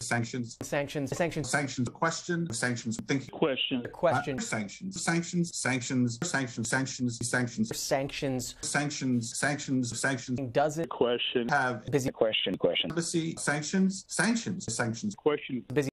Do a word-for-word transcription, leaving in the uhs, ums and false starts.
Sanctions. Sanctions. Sanctions. Sanctions. Question. Sanctions. Thinking. Question. Question. Uh, sanctions. Sanctions. Sanctions. Sanctions. Sanctions. Sanctions. Sanctions. Sanctions. Sanctions. Sanctions. Does it Question. Have busy Question. Question. embassy sanctions. Sanctions. Sanctions. Question. busy